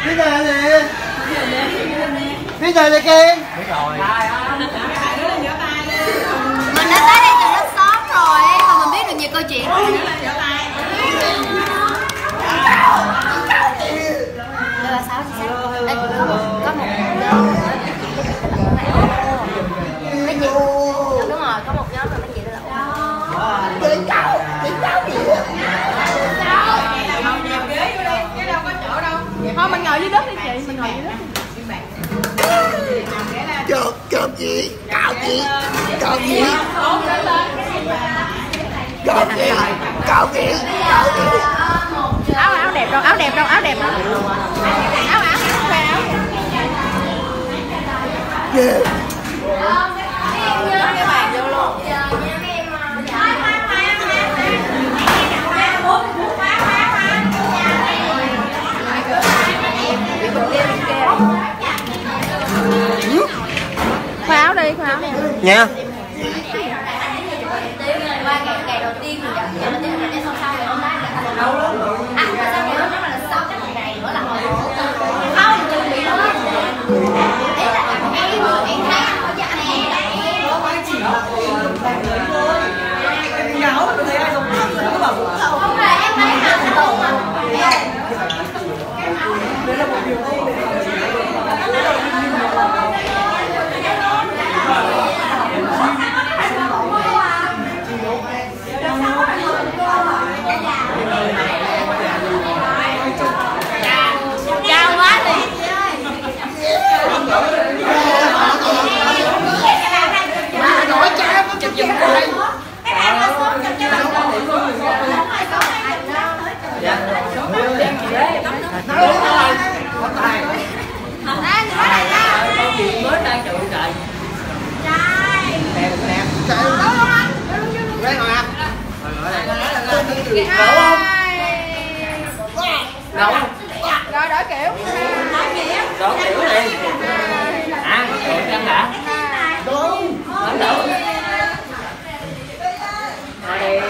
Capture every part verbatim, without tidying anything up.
Biết rồi nè. Biết rồi nè Kiên. Biết rồi. Mình đã tới đây từ rất sớm rồi, mà mình biết được nhiều câu chuyện. Đây là sáu chị sao? Đây có một có một mấy chị. Đúng rồi, có một nhóm là mấy chị đó là Chị cháu, chị cháu gì vậy? thôi mình ngồi dưới đất đi chị, mình ngồi dưới đất. Chọn, chọn chị, chọn chị, chọn chị. Chọn chị, chọn chị, chọn chị. Áo áo đẹp đâu, áo đẹp đâu, áo đẹp đâu. Áo áo, khoe áo. Yeah. Cái bàn vô luôn. Khoe áo đi, khoe áo đi. Nha. Qua ngày ngày đầu tiên mình gặp nhau là đến sau sau ngày hôm nay là thành đâu luôn. À mà sao ngày hôm đó là sau cái một ngày nữa là hồi không chuẩn bị nữa. Đấy là em em thấy anh ở nhà này là em không phải chỉ đâu. Nháo tôi thấy ai giống lắm rồi nó bảo không phải em thấy hàng đầu mà. Đấy là một điều tốt để chào quá đi. Nói cha có chụp giùm coi. Mới đang chịu trời. Đẹp đẹp. Đây ngồi à? Đổ không? Đổ không? Rồi đổi kiểu. Đổ kiểu đi. À, đổi chân đã. Đúng. Đổ đổ. Đây.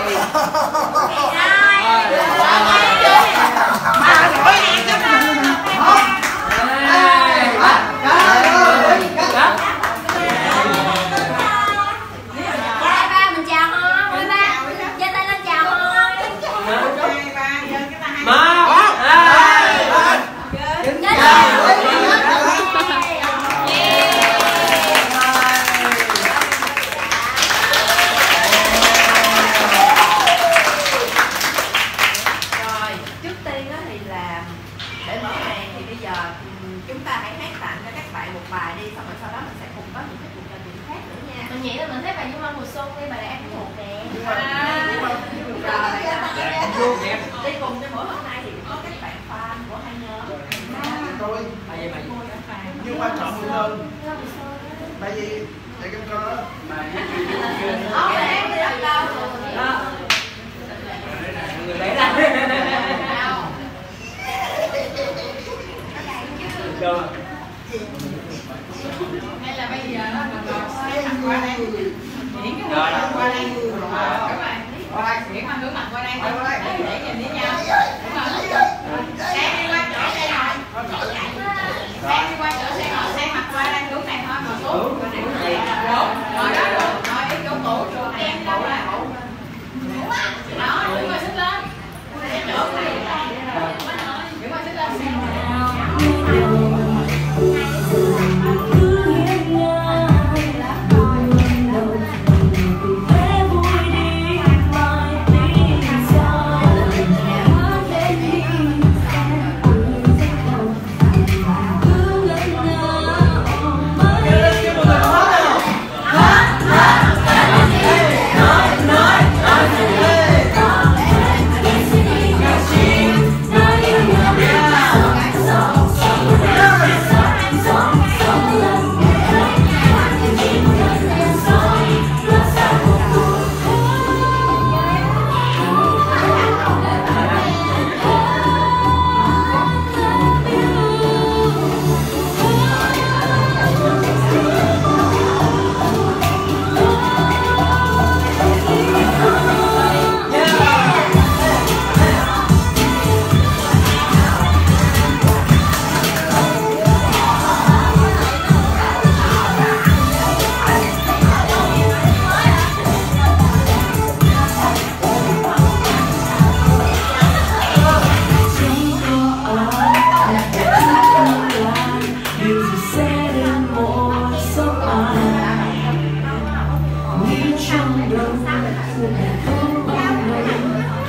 Đi cùng cho mỗi hôm nay thì có các bạn fan của hai nhóm. Tôi. Nhưng quan trọng hơn. Tại vì để em coi đó. Không em đi đâu đâu. Người bé ra. Được. Hay là bây giờ đó mình ngồi xoay mặt qua đây. Chuyển cái Rồi. qua đây. Các bạn. Qua đây, chuyển mặt hướng mặt qua đây. Để nhìn với nhau. Đúng rồi. Sáng đi qua chỗ xe ngồi. Sáng đi qua chỗ xe ngồi, xe mặt qua đây hướng này thôi, ngồi xuống. Ngồi đó luôn. Ngồi đi chỗ tủ, chỗ đèn, tủ là tủ. Đó, đứng qua xích lên. Chỗ này. Đứng qua xích lên. Yeah.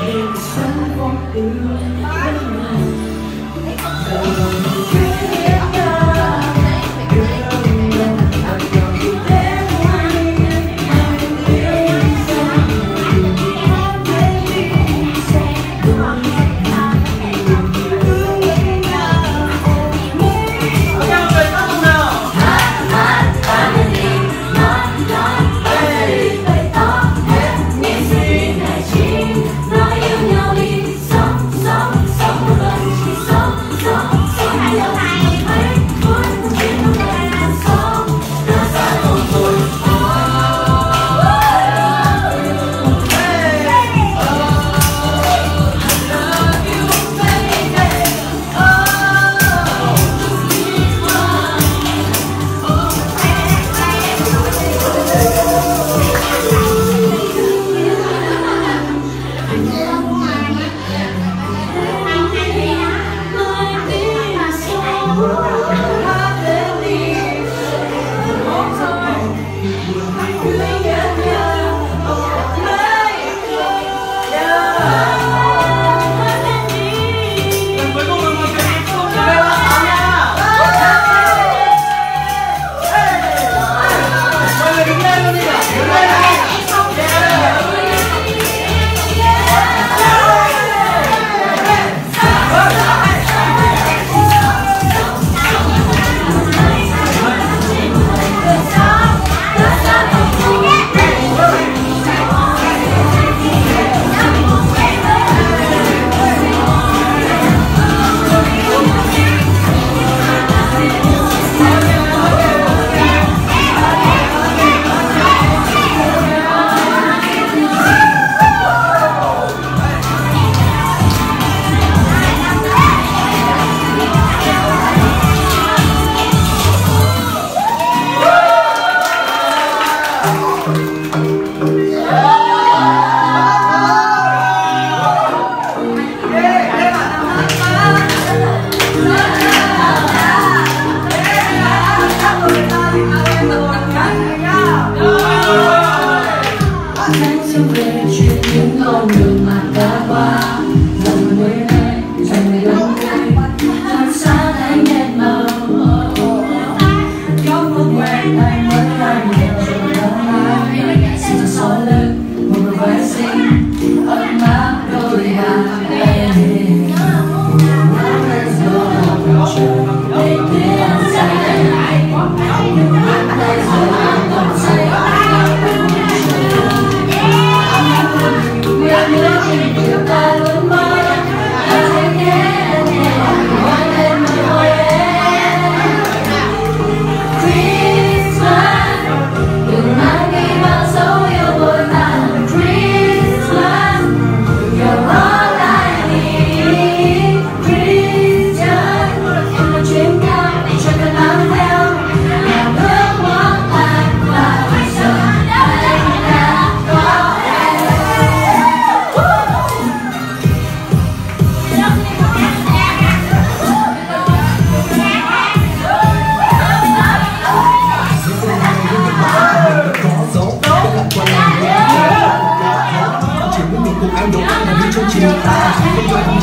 Cuộc ăn đồ ăn là đi trong chiều ta không cho